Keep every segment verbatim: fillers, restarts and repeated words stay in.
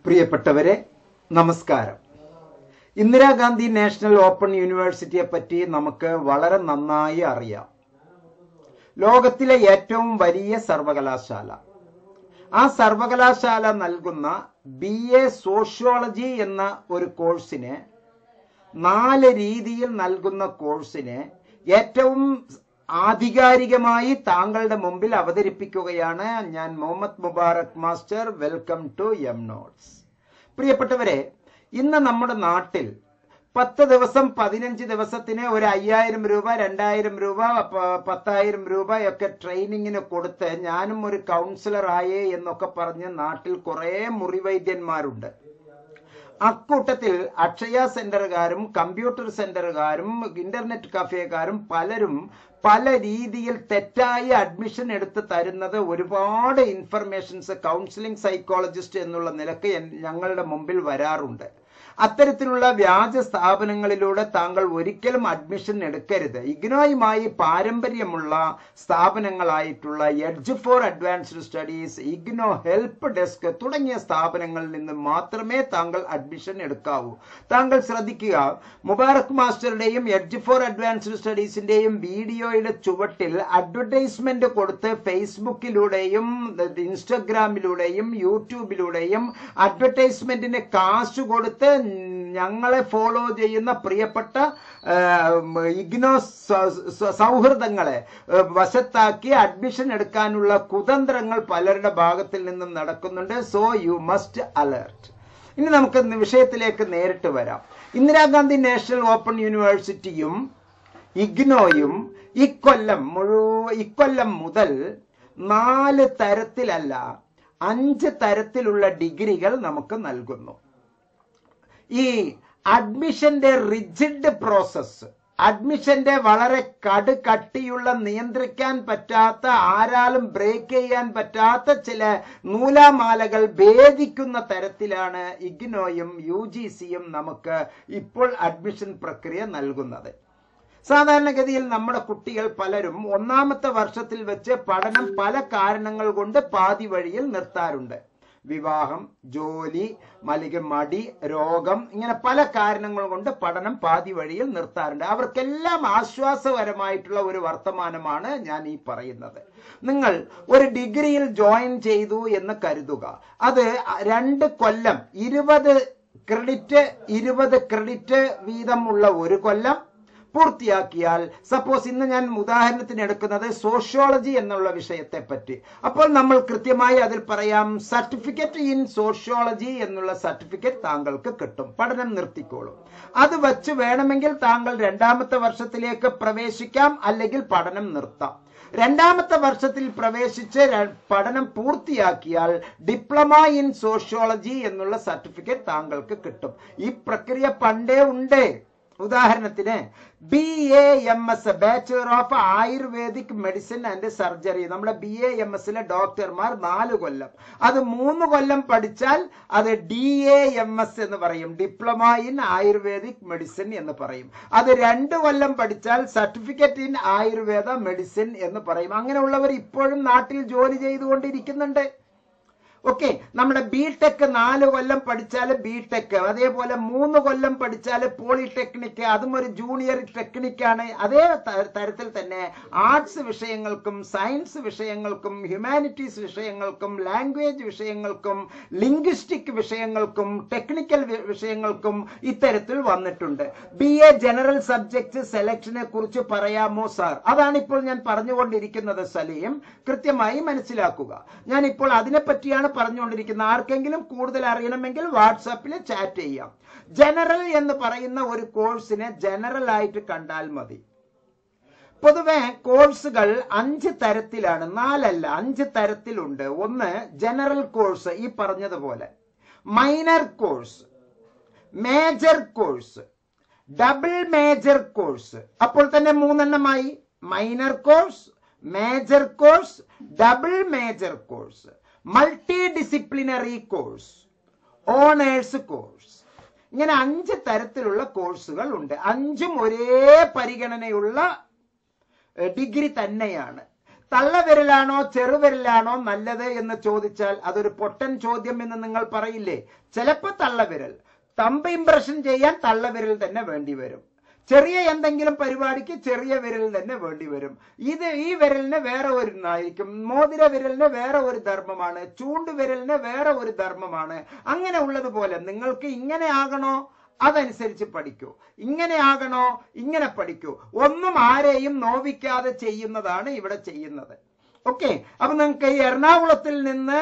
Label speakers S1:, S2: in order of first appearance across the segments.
S1: പ്രിയപ്പെട്ടവരെ നമസ്കാരം. Indira Gandhi national open യൂണിവേഴ്സിറ്റിയെ പറ്റി നമുക്ക് വളരെ നന്നായി അറിയാം. ലോകത്തിലെ ഏറ്റവും വലിയ സർവകലാശാല. ആ സർവകലാശാല നൽകുന്ന ബി എ സോഷ്യോളജി എന്ന ഒരു കോഴ്സിനെ, നാല് രീതിയിൽ നൽകുന്ന കോഴ്സിനെ ഏറ്റവും ആധികാരികമായി താങ്കളുടെ മുമ്പിൽ അവതരിപ്പിക്കുകയാണ് ഞാൻ, Muhammad Mubarak master. Welcome to M notes. പ്രിയപ്പെട്ടവരെ, ഇന്ന് നമ്മുടെ നാട്ടിൽ പത്ത് ദിവസം പതിനഞ്ച് ദിവസത്തിന് ഒരു അയ്യായിരം രൂപ രണ്ടായിരം രൂപ പത്തായിരം രൂപയൊക്കെ ട്രെയിനിങ്ങിന് കൊടുത്ത് ഞാനും ഒരു കൗൺസിലർ ആയേ എന്നൊക്കെ പറഞ്ഞ് നാട്ടിൽ കുറെ മുറിവൈദ്യന്മാരുണ്ട്. അക്കൂട്ടത്തിൽ അക്ഷയ സെന്ററുകാരും കമ്പ്യൂട്ടർ സെന്ററുകാരും ഇന്റർനെറ്റ് കഫേക്കാരും പലരും പല രീതിയിൽ തെറ്റായി അഡ്മിഷൻ എടുത്ത് തരുന്നത് ഒരുപാട് ഇൻഫർമേഷൻസ് കൗൺസിലിംഗ് സൈക്കോളജിസ്റ്റ് എന്നുള്ള നിലക്ക് ഞങ്ങളുടെ മുമ്പിൽ വരാറുണ്ട്. അത്തരത്തിലുള്ള വ്യാജ സ്ഥാപനങ്ങളിലൂടെ താങ്കൾ ഒരിക്കലും അഡ്മിഷൻ എടുക്കരുത്. ഇഗ്നോയുമായി പാരമ്പര്യമുള്ള സ്ഥാപനങ്ങളായിട്ടുള്ള edge for advanced studies, IGNOU help desk തുടങ്ങിയ സ്ഥാപനങ്ങളിൽ നിന്ന് മാത്രമേ താങ്കൾ അഡ്മിഷൻ എടുക്കാവൂ. താങ്കൾ ശ്രദ്ധിക്കുക, മുബാറക് മാസ്റ്ററുടെയും എഡ്ജ് ഫോർ അഡ്വാൻസ്ഡ് സ്റ്റഡീസിന്റെയും വീഡിയോയുടെ ചുവട്ടിൽ അഡ്വർടൈസ്മെന്റ് കൊടുത്ത് ഫേസ്ബുക്കിലൂടെയും ഇൻസ്റ്റഗ്രാമിലൂടെയും യൂട്യൂബിലൂടെയും അഡ്വർടൈസ്മെന്റിന് കാശ് കൊടുത്ത് ഞങ്ങളെ ഫോളോ ചെയ്യുന്ന പ്രിയപ്പെട്ട ഇഗ്നോ സൗഹൃദങ്ങളെ വശത്താക്കി അഡ്മിഷൻ എടുക്കാനുള്ള കുതന്ത്രങ്ങൾ പലരുടെ ഭാഗത്തിൽ നിന്നും നടക്കുന്നുണ്ട്. So you must alert. ഇനി നമുക്ക് വിഷയത്തിലേക്ക് നേരിട്ട് വരാം. ഇന്ദിരാഗാന്ധി നാഷണൽ ഓപ്പൺ യൂണിവേഴ്സിറ്റിയും ഇഗ്നോയും ഇക്കൊല്ലം മുഴുവൻ ഇക്കൊല്ലം മുതൽ നാല് തരത്തിലല്ല അഞ്ച് തരത്തിലുള്ള ഡിഗ്രികൾ നമുക്ക് നൽകുന്നു. ഈ അഡ്മിഷന്റെ റിജിഡ് പ്രോസസ്, അഡ്മിഷന്റെ വളരെ കടുകട്ടിയുള്ള, നിയന്ത്രിക്കാൻ പറ്റാത്ത, ആരാലും ബ്രേക്ക് ചെയ്യാൻ പറ്റാത്ത ചില നൂലാമാലകൾ ഭേദിക്കുന്ന തരത്തിലാണ് ഇഗ്നോയും യു ജി സിയും നമുക്ക് ഇപ്പോൾ അഡ്മിഷൻ പ്രക്രിയ നൽകുന്നത്. സാധാരണഗതിയിൽ നമ്മുടെ കുട്ടികൾ പലരും ഒന്നാമത്തെ വർഷത്തിൽ വെച്ച് പഠനം പല കാരണങ്ങൾ കൊണ്ട് പാതി വഴിയിൽ നിർത്താറുണ്ട്. വിവാഹം, ജോലി, മലിക മടി, രോഗം, ഇങ്ങനെ പല കാരണങ്ങൾ കൊണ്ട് പഠനം പാതി വഴിയിൽ നിർത്താറുണ്ട്. അവർക്കെല്ലാം ആശ്വാസകരമായിട്ടുള്ള ഒരു വർത്തമാനമാണ് ഞാൻ ഈ പറയുന്നത്. നിങ്ങൾ ഒരു ഡിഗ്രിയിൽ ജോയിൻ ചെയ്തു എന്ന് കരുതുക. അത് രണ്ട് കൊല്ലം ഇരുപത് ക്രെഡിറ്റ് ഇരുപത് ക്രെഡിറ്റ് വീതമുള്ള ഒരു കൊല്ലം പൂർത്തിയാക്കിയാൽ, സപ്പോസ് ഇന്ന് ഞാൻ ഉദാഹരണത്തിന് എടുക്കുന്നത് സോഷ്യോളജി എന്നുള്ള വിഷയത്തെ പറ്റി, അപ്പോൾ നമ്മൾ കൃത്യമായി അതിൽ പറയാം, സർട്ടിഫിക്കറ്റ് ഇൻ സോഷ്യോളജി എന്നുള്ള സർട്ടിഫിക്കറ്റ് താങ്കൾക്ക് കിട്ടും. പഠനം നിർത്തിക്കോളും. അത് വച്ച് വേണമെങ്കിൽ താങ്കൾ രണ്ടാമത്തെ വർഷത്തിലേക്ക് പ്രവേശിക്കാം, അല്ലെങ്കിൽ പഠനം നിർത്താം. രണ്ടാമത്തെ വർഷത്തിൽ പ്രവേശിച്ച് പഠനം പൂർത്തിയാക്കിയാൽ ഡിപ്ലോമ ഇൻ സോഷ്യോളജി എന്നുള്ള സർട്ടിഫിക്കറ്റ് താങ്കൾക്ക് കിട്ടും. ഈ പ്രക്രിയ പണ്ടേ ഉണ്ട്. ഉദാഹരണത്തിന് B A M S, bachelor of ayurvedic medicine and surgery, നമ്മുടെ ബി എ എം എസിലെ ഡോക്ടർമാർ നാല് കൊല്ലം, അത് മൂന്ന് കൊല്ലം പഠിച്ചാൽ അത് ഡി എ എം എസ് എന്ന് പറയും, ഡിപ്ലോമ ഇൻ ആയുർവേദിക് മെഡിസിൻ എന്ന് പറയും. അത് രണ്ട് കൊല്ലം പഠിച്ചാൽ സർട്ടിഫിക്കറ്റ് ഇൻ ആയുർവേദ മെഡിസിൻ എന്ന് പറയും. അങ്ങനെയുള്ളവർ ഇപ്പോഴും നാട്ടിൽ ജോലി ചെയ്തുകൊണ്ടിരിക്കുന്നുണ്ട്. ഓക്കെ, നമ്മുടെ ബി ടെക് നാല് കൊല്ലം പഠിച്ചാൽ ബി ടെക്, അതേപോലെ മൂന്ന് കൊല്ലം പഠിച്ചാൽ പോളിടെക്നിക്, അതും ഒരു ജൂനിയർ ടെക്നിക്കാണ്. അതേ തരത്തിൽ തന്നെ ആർട്സ് വിഷയങ്ങൾക്കും സയൻസ് വിഷയങ്ങൾക്കും ഹ്യൂമാനിറ്റീസ് വിഷയങ്ങൾക്കും ലാംഗ്വേജ് വിഷയങ്ങൾക്കും ലിംഗ്വിസ്റ്റിക് വിഷയങ്ങൾക്കും ടെക്നിക്കൽ വിഷയങ്ങൾക്കും ഇത്തരത്തിൽ വന്നിട്ടുണ്ട്. ബി എ ജനറൽ സബ്ജക്ട് സെലക്ഷനെ കുറിച്ച് പറയാമോ സാർ? അതാണ് ഇപ്പോൾ ഞാൻ പറഞ്ഞുകൊണ്ടിരിക്കുന്നത്. സലീം, കൃത്യമായി മനസ്സിലാക്കുക. ഞാൻ ഇപ്പോൾ അതിനെപ്പറ്റിയാണ് പറഞ്ഞുകൊണ്ടിരിക്കുന്നത്. ആർക്കെങ്കിലും കൂടുതൽ അറിയണമെങ്കിൽ വാട്സാപ്പിൽ ചാറ്റ് ചെയ്യാം. ജനറൽ എന്ന് പറയുന്ന ഒരു കോഴ്സിനെ ജനറൽ ആയിട്ട് കണ്ടാൽ മതി. പൊതുവെ കോഴ്സുകൾ അഞ്ച് തരത്തിലാണ്, നാലല്ല അഞ്ച് തരത്തിലുണ്ട്. ഒന്ന് ജനറൽ കോഴ്സ്, ഈ പറഞ്ഞതുപോലെ minor course, major course, double major course. അപ്പോൾ തന്നെ മൂന്നെണ്ണമായി: minor course, major course, double major course, multi disciplinary course, honours course. ഇങ്ങനെ അഞ്ച് തരത്തിലുള്ള കോഴ്സുകൾ ഉണ്ട്. അഞ്ചും ഒരേ പരിഗണനയുള്ള ഡിഗ്രി തന്നെയാണ്. തള്ളവിരലാണോ ചെറുവിരലാണോ നല്ലത് എന്ന് ചോദിച്ചാൽ അതൊരു പൊട്ടൻ ചോദ്യം എന്ന് നിങ്ങൾ പറയില്ലേ? ചിലപ്പോൾ തള്ളവിരൽ, തമ്പ് ഇംപ്രഷൻ ചെയ്യാൻ തള്ളവിരൽ തന്നെ വേണ്ടി വരും. ചെറിയ എന്തെങ്കിലും പരിപാടിക്ക് ചെറിയ വിരൽ തന്നെ വേണ്ടി വരും. ഇത് ഈ വിരലിന് വേറെ ഒരു ആയിരിക്കും, മോതിര വിരലിന് വേറെ ഒരു ധർമ്മമാണ്, ചൂണ്ട് വിരലിന് വേറെ ഒരു ധർമ്മമാണ്. അങ്ങനെ ഉള്ളതുപോലെ നിങ്ങൾക്ക് ഇങ്ങനെ ആകണോ അതനുസരിച്ച് പഠിക്കൂ, ഇങ്ങനെ ആകണോ ഇങ്ങനെ പഠിക്കൂ. ഒന്നും ആരെയും നോവിക്കാതെ ചെയ്യുന്നതാണ് ഇവിടെ ചെയ്യുന്നത്. ഓക്കെ, അപ്പൊ നിങ്ങൾക്ക് ഈ എറണാകുളത്തിൽ നിന്ന്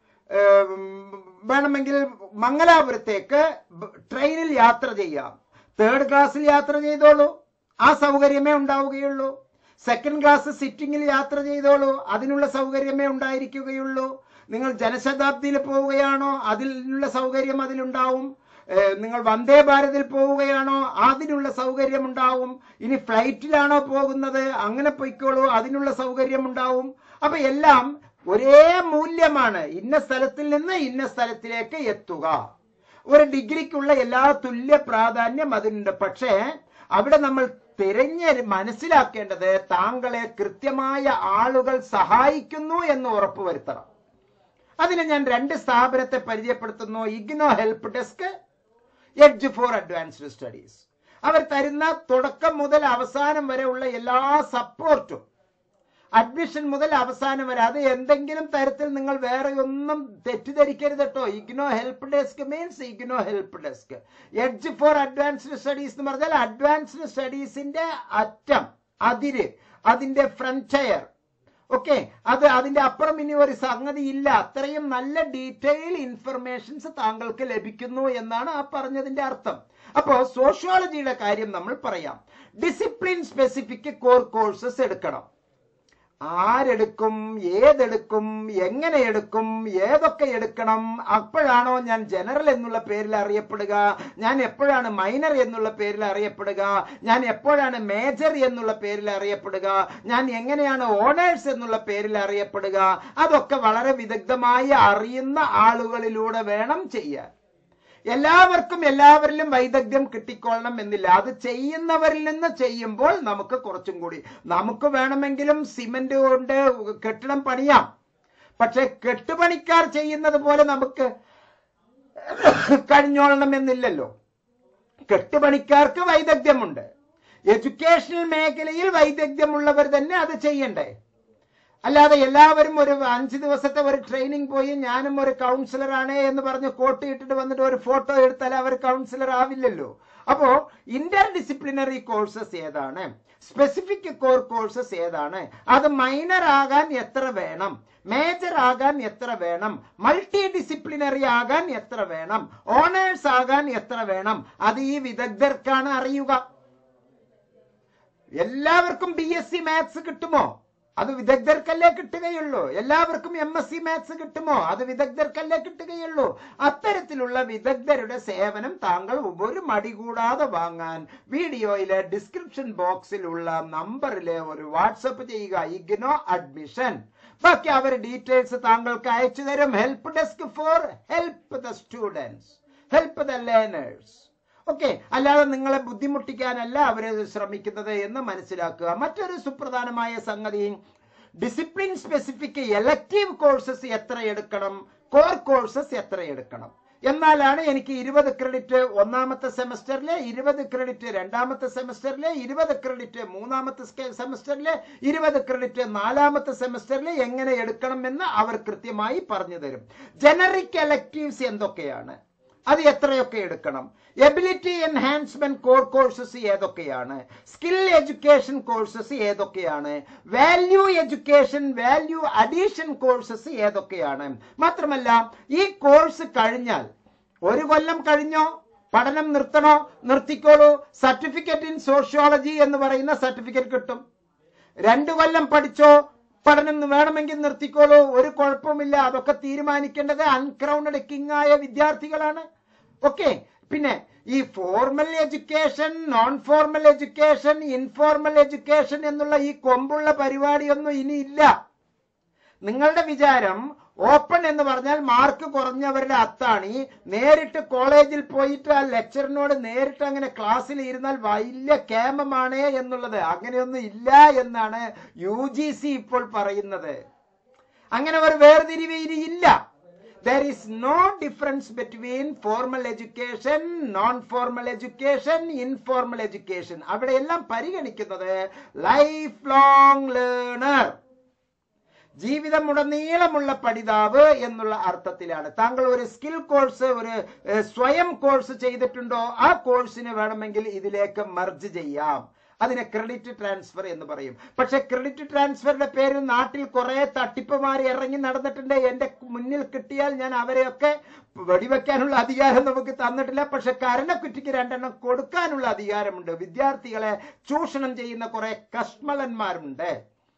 S1: വേണമെങ്കിൽ മംഗലാപുരത്തേക്ക് ട്രെയിനിൽ യാത്ര ചെയ്യാം. തേർഡ് ക്ലാസ്സിൽ യാത്ര ചെയ്തോളൂ, ആ സൗകര്യമേ ഉണ്ടാവുകയുള്ളൂ. സെക്കൻഡ് ക്ലാസ് സിറ്റിംഗിൽ യാത്ര ചെയ്തോളൂ, അതിനുള്ള സൗകര്യമേ ഉണ്ടായിരിക്കുകയുള്ളൂ. നിങ്ങൾ ജനശതാബ്ദിയിൽ പോവുകയാണോ അതിനുള്ള സൗകര്യം അതിലുണ്ടാവും. നിങ്ങൾ വന്ദേ ഭാരതിൽ പോവുകയാണോ അതിനുള്ള സൗകര്യം ഉണ്ടാവും. ഇനി ഫ്ലൈറ്റിലാണോ പോകുന്നത് അങ്ങനെ പൊയ്ക്കോളൂ, അതിനുള്ള സൗകര്യം ഉണ്ടാവും. അപ്പൊ എല്ലാം ഒരേ മൂല്യമാണ്, ഇന്ന സ്ഥലത്തിൽ നിന്ന് ഇന്ന സ്ഥലത്തിലേക്ക് എത്തുക. ഒരു ഡിഗ്രിക്കുള്ള എല്ലാ തുല്യ പ്രാധാന്യം അതിനുണ്ട്. പക്ഷേ അവിടെ നമ്മൾ തിരഞ്ഞ് മനസ്സിലാക്കേണ്ടത് താങ്കളെ കൃത്യമായ ആളുകൾ സഹായിക്കുന്നു എന്ന് ഉറപ്പുവരുത്തണം. അതിന് ഞാൻ രണ്ട് സ്ഥാപനത്തെ പരിചയപ്പെടുത്തുന്നു. IGNOU help desk, edge for advanced studies. അവർ തരുന്ന തുടക്കം മുതൽ അവസാനം വരെ ഉള്ള എല്ലാ സപ്പോർട്ടും, അഡ്മിഷൻ മുതൽ അവസാനം വരെ, അത് എന്തെങ്കിലും തരത്തിൽ നിങ്ങൾ വേറെ ഒന്നും തെറ്റിദ്ധരിക്കരുത് കേട്ടോ. IGNOU help desk means IGNOU help desk. Edge for advanced studies എന്ന് പറഞ്ഞാൽ അഡ്വാൻസ്ഡ് സ്റ്റഡീസിന്റെ അറ്റം, അതിര്, അതിന്റെ ഫ്രണ്ടയർ. ഓക്കെ, അത് അതിന്റെ അപ്പുറം ഇനി ഒരു സംഗതി ഇല്ല. അത്രയും നല്ല ഡീറ്റെയിൽ ഇൻഫർമേഷൻസ് താങ്കൾക്ക് ലഭിക്കുന്നു എന്നാണ് ആ പറഞ്ഞതിന്റെ അർത്ഥം. അപ്പോ സോഷ്യോളജിയുടെ കാര്യം നമ്മൾ പറയാം. ഡിസിപ്ലിൻ സ്പെസിഫിക് കോർ കോഴ്സസ് എടുക്കണം. ആരെടുക്കും, ഏതെടുക്കും, എങ്ങനെ എടുക്കും, ഏതൊക്കെ എടുക്കണം? അപ്പോഴാണോ ഞാൻ ജനറൽ എന്നുള്ള പേരിൽ അറിയപ്പെടുക? ഞാൻ എപ്പോഴാണ് മൈനർ എന്നുള്ള പേരിൽ അറിയപ്പെടുക? ഞാൻ എപ്പോഴാണ് മേജർ എന്നുള്ള പേരിൽ അറിയപ്പെടുക? ഞാൻ എങ്ങനെയാണ് ഓണേഴ്സ് എന്നുള്ള പേരിൽ അറിയപ്പെടുക? അതൊക്കെ വളരെ വിദഗ്ധമായി അറിയുന്ന ആളുകളിലൂടെ വേണം ചെയ്യാൻ. എല്ലാവർക്കും എല്ലാവരിലും വൈദഗ്ധ്യം കിട്ടിക്കൊള്ളണം എന്നില്ല. അത് ചെയ്യുന്നവരിൽ നിന്ന് ചെയ്യുമ്പോൾ നമുക്ക് കുറച്ചും കൂടി, നമുക്ക് വേണമെങ്കിലും സിമന്റ് കൊണ്ട് കെട്ടിടം പണിയാം. പക്ഷെ കെട്ടുപണിക്കാർ ചെയ്യുന്നത് പോലെ നമുക്ക് കഴിഞ്ഞോളണം എന്നില്ലല്ലോ. കെട്ടുപണിക്കാർക്ക് വൈദഗ്ധ്യമുണ്ട്. എഡ്യൂക്കേഷണൽ മേഖലയിൽ വൈദഗ്ധ്യമുള്ളവർ തന്നെ അത് ചെയ്യണ്ടേ? അല്ലാതെ എല്ലാവരും ഒരു അഞ്ച് ദിവസത്തെ ഒരു ട്രെയിനിങ് പോയി ഞാനും ഒരു കൗൺസിലർ ആണ് എന്ന് പറഞ്ഞ് കോട്ട് ഇട്ടിട്ട് വന്നിട്ട് ഒരു ഫോട്ടോ എടുത്താൽ അവർ കൗൺസിലർ ആവില്ലല്ലോ. അപ്പോ ഇന്റർ ഡിസിപ്ലിനറി കോഴ്സസ് ഏതാണ്, സ്പെസിഫിക് കോർ കോഴ്സസ് ഏതാണ്, അത് മൈനർ ആകാൻ എത്ര വേണം, മേജർ ആകാൻ എത്ര വേണം, മൾട്ടി ഡിസിപ്ലിനറി ആകാൻ എത്ര വേണം, ഓണേഴ്സ് ആകാൻ എത്ര വേണം, അത് ഈ വിദഗ്ധർക്കാണ് അറിയുക. എല്ലാവർക്കും ബി എസ് സി മാത്സ് കിട്ടുമോ? അത് വിദഗ്ധർക്കല്ലേ കിട്ടുകയുള്ളൂ. എല്ലാവർക്കും എം എസ് സി മാത്സ് കിട്ടുമോ? അത് വിദഗ്ധർക്കല്ലേ കിട്ടുകയുള്ളൂ. അത്തരത്തിലുള്ള വിദഗ്ധരുടെ സേവനം താങ്കൾ ഒരു മടി കൂടാതെ വാങ്ങാൻ വീഡിയോയിലെ ഡിസ്ക്രിപ്ഷൻ ബോക്സിലുള്ള നമ്പറിലെ ഒരു വാട്സപ്പ് ചെയ്യുക, ഇഗ്നോ അഡ്മിഷൻ. ബാക്കി അവർ ഡീറ്റെയിൽസ് താങ്കൾക്ക് അയച്ചു തരും. Help desk for help the students, help the learners. Okay, അല്ലാതെ നിങ്ങളെ ബുദ്ധിമുട്ടിക്കാനല്ല അവര് ശ്രമിക്കുന്നത് എന്ന് മനസ്സിലാക്കുക. മറ്റൊരു സുപ്രധാനമായ സംഗതി, ഡിസിപ്ലിൻ സ്പെസിഫിക് എലക്റ്റീവ് കോഴ്സസ് എത്ര എടുക്കണം, കോർ കോഴ്സസ് എത്ര എടുക്കണം എന്നാലാണ് എനിക്ക് ഇരുപത് ക്രെഡിറ്റ് ഒന്നാമത്തെ സെമസ്റ്ററിലെ, ഇരുപത് ക്രെഡിറ്റ് രണ്ടാമത്തെ സെമസ്റ്ററിലെ, ഇരുപത് ക്രെഡിറ്റ് മൂന്നാമത്തെ സെമസ്റ്ററിലെ, ഇരുപത് ക്രെഡിറ്റ് നാലാമത്തെ സെമസ്റ്ററിലെ എങ്ങനെ എടുക്കണം എന്ന് അവർ കൃത്യമായി പറഞ്ഞു തരും. ജനറിക് എലക്റ്റീവ്സ് എന്തൊക്കെയാണ്, അത് എത്രയൊക്കെ എടുക്കണം, എബിലിറ്റി എൻഹാൻസ്മെന്റ് കോർ കോഴ്സസ് ഏതൊക്കെയാണ്, സ്കിൽ എഡ്യൂക്കേഷൻ കോഴ്സസ് ഏതൊക്കെയാണ്, value education value addition courses ഏതൊക്കെയാണ്. മാത്രമല്ല ഈ കോഴ്സ് കഴിഞ്ഞാൽ ഒരു കൊല്ലം കഴിഞ്ഞോ പഠനം നിർത്തണോ നിർത്തിക്കോളൂ, സർട്ടിഫിക്കറ്റ് ഇൻ സോഷ്യോളജി എന്ന് പറയുന്ന സർട്ടിഫിക്കറ്റ് കിട്ടും. രണ്ടു കൊല്ലം പഠിച്ചോ പഠനം വേണമെങ്കിൽ നിർത്തിക്കോളൂ, ഒരു കുഴപ്പമില്ല. അതൊക്കെ തീരുമാനിക്കേണ്ടത് അൺക്രൗണ്ടഡ് കിങ് ആയ വിദ്യാർത്ഥികളാണ്. ഓക്കെ, പിന്നെ ഈ formal education, non formal education, informal education എന്നുള്ള ഈ കൊമ്പുള്ള പരിപാടിയൊന്നും ഇനി ഇല്ല. നിങ്ങളുടെ വിചാരം ഓപ്പൺ എന്ന് പറഞ്ഞാൽ മാർക്ക് കുറഞ്ഞവരുടെ അത്താണി. നേരിട്ട് കോളേജിൽ പോയിട്ട് ആ ലെക്ചറിനോട് നേരിട്ട് അങ്ങനെ ക്ലാസ്സിൽ ഇരുന്നാൽ വലിയ കേമമാണ് എന്നുള്ളത്. അങ്ങനെയൊന്നും ഇല്ല എന്നാണ് യു ജി സി ഇപ്പോൾ പറയുന്നത്. അങ്ങനെ ഒരു വേർതിരിവ് ഇനിയില്ല. There is no difference between formal education, non-formal education, informal education. അവിടെയെല്ലാം പരിഗണിക്കുന്നത് ലൈഫ് ലോങ് ലേണർ, ജീവിതമുടനീളമുള്ള പഠിതാവ് എന്നുള്ള അർത്ഥത്തിലാണ്. താങ്കൾ ഒരു സ്കിൽ കോഴ്സ്, ഒരു സ്വയം കോഴ്സ് ചെയ്തിട്ടുണ്ടോ, ആ കോഴ്സിന് വേണമെങ്കിൽ ഇതിലേക്ക് മെർജ് ചെയ്യാം. അതിനെ ക്രെഡിറ്റ് ട്രാൻസ്ഫർ എന്ന് പറയും. പക്ഷെ ക്രെഡിറ്റ് ട്രാൻസ്ഫറിന്റെ പേരിൽ നാട്ടിൽ കുറെ തട്ടിപ്പുമാർ ഇറങ്ങി നടന്നിട്ടുണ്ട്. എന്റെ മുന്നിൽ കിട്ടിയാൽ ഞാൻ അവരെയൊക്കെ വെടിവെക്കാനുള്ള അധികാരം നമുക്ക് തന്നിട്ടില്ല. പക്ഷെ കരണക്കുറ്റിക്ക് രണ്ടെണ്ണം കൊടുക്കാനുള്ള അധികാരമുണ്ട്. വിദ്യാർത്ഥികളെ ചൂഷണം ചെയ്യുന്ന കുറെ കഷ്മലന്മാരുണ്ട്.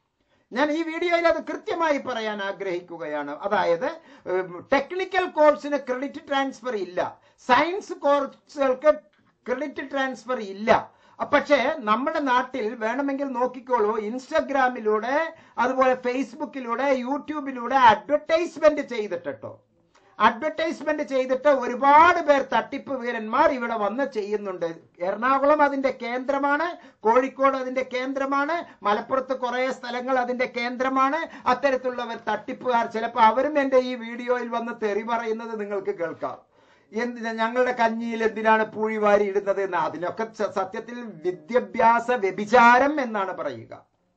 S1: ഞാൻ ഈ വീഡിയോയിൽ അത് കൃത്യമായി പറയാൻ ആഗ്രഹിക്കുകയാണ്. അതായത് ടെക്നിക്കൽ കോഴ്സിന് ക്രെഡിറ്റ് ട്രാൻസ്ഫർ ഇല്ല, സയൻസ് കോഴ്സുകൾക്ക് ക്രെഡിറ്റ് ട്രാൻസ്ഫർ ഇല്ല. പക്ഷേ നമ്മുടെ നാട്ടിൽ വേണമെങ്കിൽ നോക്കിക്കോളൂ, ഇൻസ്റ്റഗ്രാമിലൂടെ അതുപോലെ ഫേസ്ബുക്കിലൂടെ യൂട്യൂബിലൂടെ അഡ്വർടൈസ്മെന്റ് ചെയ്തിട്ടോ അഡ്വർടൈസ്മെന്റ് ചെയ്തിട്ട് ഒരുപാട് പേർ തട്ടിപ്പ് വീരന്മാർ ഇവിടെ വന്ന് ചെയ്യുന്നുണ്ട്. എറണാകുളം അതിന്റെ കേന്ദ്രമാണ്, കോഴിക്കോട് അതിന്റെ കേന്ദ്രമാണ്, മലപ്പുറത്ത് കുറെ സ്ഥലങ്ങൾ അതിന്റെ കേന്ദ്രമാണ്. അത്തരത്തിലുള്ളവർ തട്ടിപ്പുകാർ, ചിലപ്പോൾ അവരും എന്റെ ഈ വീഡിയോയിൽ വന്ന് തെറി പറയുന്നത് നിങ്ങൾക്ക് കേൾക്കാം. എന്തിനാ ഞങ്ങളുടെ കഞ്ഞിയിൽ എന്തിനാണ് പൂഴി വാരി ഇടുന്നത് എന്ന്. അതിനൊക്കെ സത്യത്തിൽ വിദ്യാഭ്യാസ വ്യഭിചാരം എന്നാണ് പറയുക.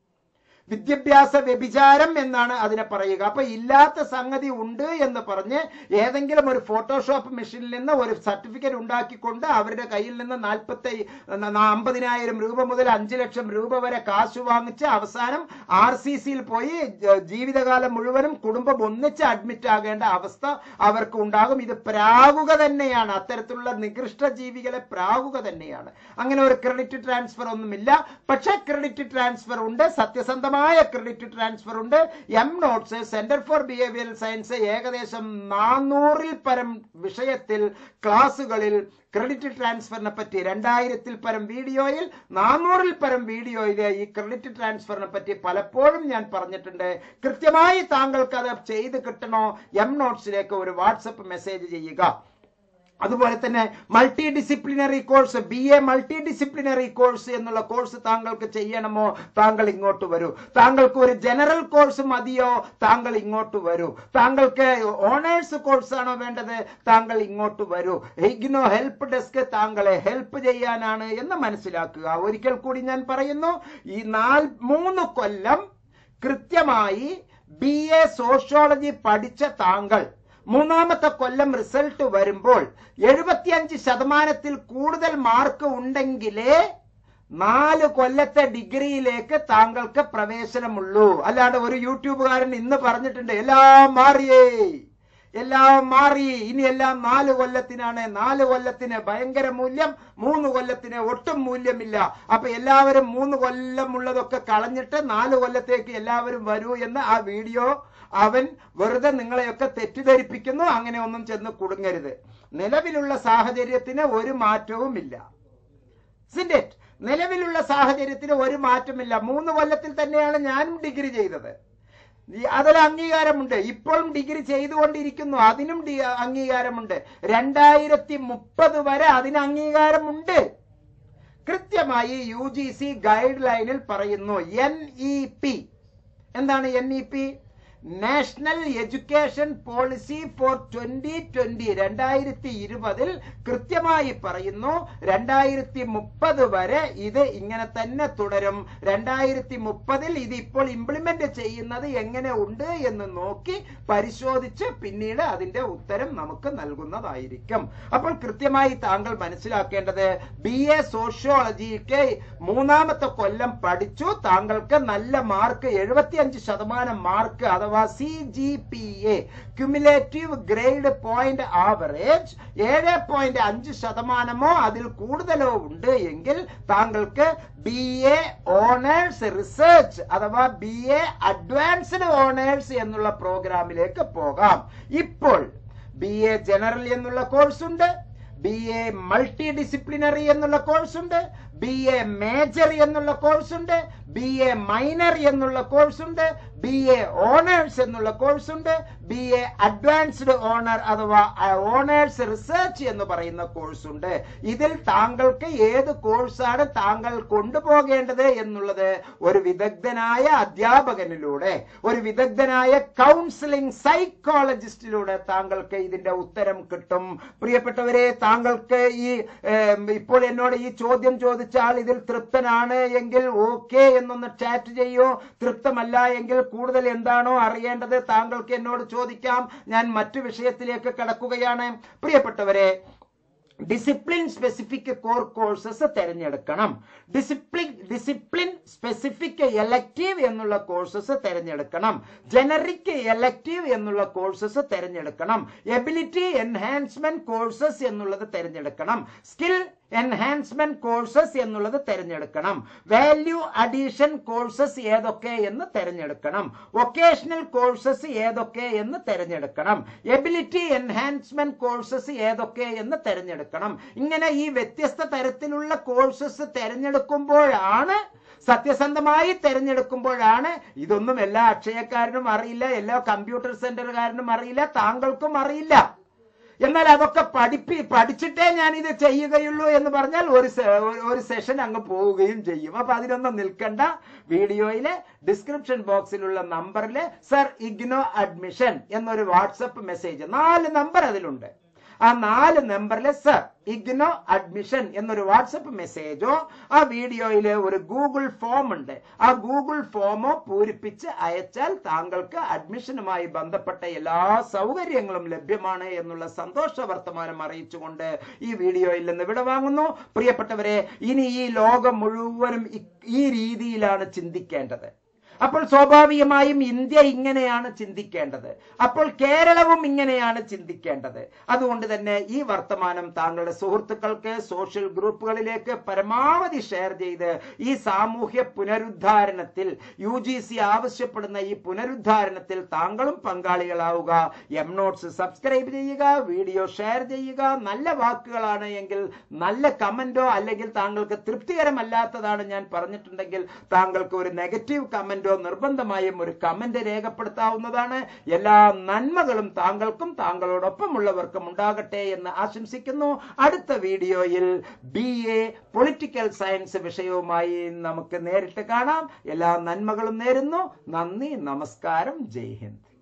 S1: വിദ്യാഭ്യാസ വ്യഭിചാരം എന്നാണ് അതിനെ പറയുക. അപ്പൊ ഇല്ലാത്ത സംഗതി ഉണ്ട് എന്ന് പറഞ്ഞ് ഏതെങ്കിലും ഒരു ഫോട്ടോഷോപ്പ് മെഷീനിൽ നിന്ന് ഒരു സർട്ടിഫിക്കറ്റ് ഉണ്ടാക്കിക്കൊണ്ട് അവരുടെ കയ്യിൽ നിന്ന് നാൽപ്പത്തി അമ്പതിനായിരം രൂപ മുതൽ അഞ്ചു ലക്ഷം രൂപ വരെ കാശ് വാങ്ങിച്ച് അവസാനം ആർ സി സിയിൽ പോയി ജീവിതകാലം മുഴുവനും കുടുംബം ഒന്നിച്ച് അഡ്മിറ്റ് ആകേണ്ട അവസ്ഥ അവർക്ക് ഉണ്ടാകും. ഇത് പ്രാവുക തന്നെയാണ്. അത്തരത്തിലുള്ള നികൃഷ്ട ജീവികളെ പ്രാവുക തന്നെയാണ്. അങ്ങനെ ഒരു ക്രെഡിറ്റ് ട്രാൻസ്ഫർ ഒന്നുമില്ല. പക്ഷെ ക്രെഡിറ്റ് ട്രാൻസ്ഫർ ഉണ്ട്, സത്യസന്ധ ക്രെഡിറ്റ് ട്രാൻസ്ഫർ ഉണ്ട്. M notes, centre for behavioural science ഏകദേശം നാനൂറിൽ പരം വിഷയത്തിൽ ക്ലാസുകളിൽ ക്രെഡിറ്റ് ട്രാൻസ്ഫറിനെ പറ്റി രണ്ടായിരത്തിൽ പരം വീഡിയോയിൽ നാനൂറിൽ പരം വീഡിയോയിൽ ഈ ക്രെഡിറ്റ് ട്രാൻസ്ഫറിനെ പറ്റി പലപ്പോഴും ഞാൻ പറഞ്ഞിട്ടുണ്ട്. കൃത്യമായി താങ്കൾക്ക് അത് ചെയ്ത് കിട്ടണോ, എം നോട്ട്സിലേക്ക് ഒരു വാട്സപ്പ് മെസ്സേജ് ചെയ്യുക. അതുപോലെ തന്നെ multi disciplinary course, B A multi disciplinary course എന്നുള്ള കോഴ്സ് താങ്കൾക്ക് ചെയ്യണമോ, താങ്കൾ ഇങ്ങോട്ട് വരൂ. താങ്കൾക്ക് ഒരു ജനറൽ കോഴ്സ് മതിയോ, താങ്കൾ ഇങ്ങോട്ട് വരൂ. താങ്കൾക്ക് ഓണേഴ്സ് കോഴ്സ് ആണോ വേണ്ടത്, താങ്കൾ ഇങ്ങോട്ട് വരൂ. ഇഗ്നോ ഹെൽപ്പ് ഡെസ്ക് താങ്കളെ ഹെൽപ്പ് ചെയ്യാനാണ് എന്ന് മനസ്സിലാക്കുക. ഒരിക്കൽ കൂടി ഞാൻ പറയുന്നു, ഈ നാല് മൂന്ന് കൊല്ലം കൃത്യമായി ബി എ സോഷ്യോളജി പഠിച്ച താങ്കൾ മൂന്നാമത്തെ കൊല്ലം റിസൾട്ട് വരുമ്പോൾ എഴുപത്തിയഞ്ച് ശതമാനത്തിൽ കൂടുതൽ മാർക്ക് ഉണ്ടെങ്കിലേ നാല് കൊല്ലത്തെ ഡിഗ്രിയിലേക്ക് താങ്കൾക്ക് പ്രവേശനമുള്ളൂ. അല്ലാണ്ട് ഒരു യൂട്യൂബുകാരൻ ഇന്ന് പറഞ്ഞിട്ടുണ്ട് എല്ലാം മാറിയേ, എല്ലാം മാറി, ഇനി എല്ലാം നാല് കൊല്ലത്തിനാണ്. നാല് കൊല്ലത്തിന് ഭയങ്കര മൂല്യം, മൂന്ന് കൊല്ലത്തിന് ഒട്ടും മൂല്യമില്ല. അപ്പൊ എല്ലാവരും മൂന്ന് കൊല്ലം ഉള്ളതൊക്കെ കളഞ്ഞിട്ട് നാല് കൊല്ലത്തേക്ക് എല്ലാവരും വരൂ എന്ന് ആ വീഡിയോ അവൻ വെറുതെ നിങ്ങളെയൊക്കെ തെറ്റിദ്ധരിപ്പിക്കുന്നു. അങ്ങനെ ഒന്നും ചെന്ന് കുടുങ്ങരുത്. നിലവിലുള്ള സാഹചര്യത്തിന് ഒരു മാറ്റവുമില്ല. നിലവിലുള്ള സാഹചര്യത്തിന് ഒരു മാറ്റമില്ല. മൂന്ന് കൊല്ലത്തിൽ തന്നെയാണ് ഞാനും ഡിഗ്രി ചെയ്തത്. അതിൽ അംഗീകാരമുണ്ട്. ഇപ്പോഴും ഡിഗ്രി ചെയ്തുകൊണ്ടിരിക്കുന്നു, അതിനും അംഗീകാരമുണ്ട്. രണ്ടായിരത്തി മുപ്പത് വരെ അതിന് അംഗീകാരമുണ്ട്. കൃത്യമായി യു ജി സി ഗൈഡ് ലൈനിൽ പറയുന്നു. എൻ ഇ പി എന്താണ്? N E P national education policy for twenty twenty രണ്ടായിരത്തി ഇരുപതിൽ കൃത്യമായി പറയുന്നു രണ്ടായിരത്തി മുപ്പത് വരെ ഇത് ഇങ്ങനെ തന്നെ തുടരും. രണ്ടായിരത്തി മുപ്പതിൽ ഇത് ഇപ്പോൾ ഇംപ്ലിമെന്റ് ചെയ്യുന്നത് എങ്ങനെ ഉണ്ട് എന്ന് നോക്കി പരിശോധിച്ച് പിന്നീട് അതിന്റെ ഉത്തരം നമുക്ക് നൽകുന്നതായിരിക്കും. അപ്പോൾ കൃത്യമായി താങ്കൾ മനസ്സിലാക്കേണ്ടത്, ബി എ സോഷ്യോളജിക്ക് മൂന്നാമത്തെ കൊല്ലം പഠിച്ചു, താങ്കൾക്ക് നല്ല മാർക്ക് എഴുപത്തിയഞ്ച് ശതമാനം മാർക്ക് അഥവാ C G P A cumulative grade point average ഏഴ് പോയിന്റ് അഞ്ച് ശതമാനമോ അതിൽ കൂടുതലോ ഉണ്ട് എങ്കിൽ താങ്കൾക്ക് ബി എ ഓണേഴ്സ് റിസർച്ച് അഥവാ ബി എ അഡ്വാൻസ്ഡ് ഓണേഴ്സ് എന്നുള്ള പ്രോഗ്രാമിലേക്ക് പോകാം. ഇപ്പോൾ ബി എ ജനറൽ എന്നുള്ള കോഴ്സ് ഉണ്ട്, ബി എ മൾട്ടി ഡിസിപ്ലിനറി എന്നുള്ള കോഴ്സ് ഉണ്ട്, ബി എ മേജർ എന്നുള്ള കോഴ്സ് ഉണ്ട്, ബി എ മൈനർ എന്നുള്ള കോഴ്സ് ഉണ്ട്, ബി എ ഓണേഴ്സ് എന്നുള്ള കോഴ്സ് ഉണ്ട്, ബി എ അഡ്വാൻസ്ഡ് ഓണർ അഥവാ ഓണേഴ്സ് റിസർച്ച് എന്ന് പറയുന്ന കോഴ്സ് ഉണ്ട്. ഇതിൽ താങ്കൾക്ക് ഏത് കോഴ്സാണ് താങ്കൾ കൊണ്ടുപോകേണ്ടത് എന്നുള്ളത് ഒരു വിദഗ്ധനായ അധ്യാപകനിലൂടെ, ഒരു വിദഗ്ധനായ കൗൺസിലിംഗ് സൈക്കോളജിസ്റ്റിലൂടെ താങ്കൾക്ക് ഇതിന്റെ ഉത്തരം കിട്ടും. പ്രിയപ്പെട്ടവരെ, താങ്കൾക്ക് ഈ ഇപ്പോൾ എന്നോട് ഈ ചോദ്യം ചോദിച്ചാൽ ഇതിൽ തൃപ്തനാണ് എങ്കിൽ ഓക്കെ എന്നൊന്ന് ചാറ്റ് ചെയ്യോ. തൃപ്തമല്ല എങ്കിൽ കൂടുതൽ എന്താണോ അറിയേണ്ടത് താങ്കൾക്ക് എന്നോട് ചോദിക്കാം. ഞാൻ മറ്റു വിഷയത്തിലേക്ക് കടക്കുകയാണ്. പ്രിയപ്പെട്ടവരെ, ഡിസിപ്ലിൻ സ്പെസിഫിക് കോർ കോഴ്സസ് തിരഞ്ഞെടുക്കണം. ഡിസിപ്ലിൻ ഡിസിപ്ലിൻ സ്പെസിഫിക് എലക്റ്റീവ് എന്നുള്ള കോഴ്സസ് തിരഞ്ഞെടുക്കണം. ജനറിക് എലക്റ്റീവ് എന്നുള്ള കോഴ്സസ് തിരഞ്ഞെടുക്കണം. എബിലിറ്റി എൻഹാൻസ്മെന്റ് കോഴ്സസ് എന്നുള്ളത് തിരഞ്ഞെടുക്കണം. സ്കിൽ എൻഹാൻസ്മെന്റ് കോഴ്സസ് എന്നുള്ളത് തിരഞ്ഞെടുക്കണം. വാല്യൂ അഡീഷൻ കോഴ്സസ് ഏതൊക്കെ എന്ന് തിരഞ്ഞെടുക്കണം. വൊക്കേഷണൽ കോഴ്സസ് ഏതൊക്കെ എന്ന് തിരഞ്ഞെടുക്കണം. എബിലിറ്റി എൻഹാൻസ്മെന്റ് കോഴ്സസ് ഏതൊക്കെ എന്ന് തിരഞ്ഞെടുക്കണം. ഇങ്ങനെ ഈ വ്യത്യസ്ത തരത്തിലുള്ള കോഴ്സസ് തിരഞ്ഞെടുക്കുമ്പോഴാണ്, സത്യസന്ധമായി തിരഞ്ഞെടുക്കുമ്പോഴാണ്, ഇതൊന്നും എല്ലാ അക്ഷയക്കാരനും അറിയില്ല, എല്ലാ കമ്പ്യൂട്ടർ സെന്ററുകാരനും അറിയില്ല, താങ്കൾക്കും അറിയില്ല, എന്നാൽ അതൊക്കെ പഠിപ്പി പഠിച്ചിട്ടേ ഞാൻ ഇത് ചെയ്യുകയുള്ളൂ എന്ന് പറഞ്ഞാൽ ഒരു ഒരു സെഷൻ അങ്ങ് പോവുകയും ചെയ്യും. അപ്പൊ അതിനൊന്നും നിൽക്കണ്ട. വീഡിയോയിലെ ഡിസ്ക്രിപ്ഷൻ ബോക്സിലുള്ള നമ്പറില് സർ ഇഗ്നോ അഡ്മിഷൻ എന്നൊരു വാട്സപ്പ് മെസ്സേജ്, നാല് നമ്പർ അതിലുണ്ട്. ആ നാല് നമ്പറിലെ സർ ഇഗ്നോ അഡ്മിഷൻ എന്നൊരു വാട്സപ്പ് മെസ്സേജോ ആ വീഡിയോയിലെ ഒരു ഗൂഗിൾ ഫോം ഉണ്ട്, ആ ഗൂഗിൾ ഫോമോ പൂരിപ്പിച്ച് അയച്ചാൽ താങ്കൾക്ക് അഡ്മിഷനുമായി ബന്ധപ്പെട്ട എല്ലാ സൗകര്യങ്ങളും ലഭ്യമാണ് എന്നുള്ള സന്തോഷ വർത്തമാനം അറിയിച്ചുകൊണ്ട് ഈ വീഡിയോയിൽ നിന്ന് വിടവാങ്ങുന്നു. പ്രിയപ്പെട്ടവരെ, ഇനി ഈ ലോകം മുഴുവനും ഈ രീതിയിലാണ് ചിന്തിക്കേണ്ടത്. അപ്പോൾ സ്വാഭാവികമായും ഇന്ത്യ ഇങ്ങനെയാണ് ചിന്തിക്കേണ്ടത്. അപ്പോൾ കേരളവും ഇങ്ങനെയാണ് ചിന്തിക്കേണ്ടത്. അതുകൊണ്ട് തന്നെ ഈ വർത്തമാനം താങ്കളുടെ സുഹൃത്തുക്കൾക്ക് സോഷ്യൽ ഗ്രൂപ്പുകളിലേക്ക് പരമാവധി ഷെയർ ചെയ്ത് ഈ സാമൂഹ്യ പുനരുദ്ധാരണത്തിൽ, യു ജി സി ആവശ്യപ്പെടുന്ന ഈ പുനരുദ്ധാരണത്തിൽ താങ്കളും പങ്കാളികളാവുക. എം നോട്ട്സ് സബ്സ്ക്രൈബ് ചെയ്യുക, വീഡിയോ ഷെയർ ചെയ്യുക. നല്ല വാക്കുകളാണ് എങ്കിൽ നല്ല കമന്റോ, അല്ലെങ്കിൽ താങ്കൾക്ക് തൃപ്തികരമല്ലാത്തതാണ് ഞാൻ പറഞ്ഞിട്ടുണ്ടെങ്കിൽ താങ്കൾക്ക് ഒരു നെഗറ്റീവ് കമന്റ് നിർബന്ധമായും ഒരു കമന്റ് രേഖപ്പെടുത്താവുന്നതാണ്. എല്ലാ നന്മകളും താങ്കൾക്കും താങ്കളോടൊപ്പമുള്ളവർക്കും ഉണ്ടാകട്ടെ എന്ന് ആശംസിക്കുന്നു. അടുത്ത വീഡിയോയിൽ ബി എ പൊളിറ്റിക്കൽ സയൻസ് വിഷയവുമായി നമുക്ക് നേരിട്ട് കാണാം. എല്ലാ നന്മകളും നേരുന്നു. നന്ദി, നമസ്കാരം, ജയ് ഹിന്ദ്.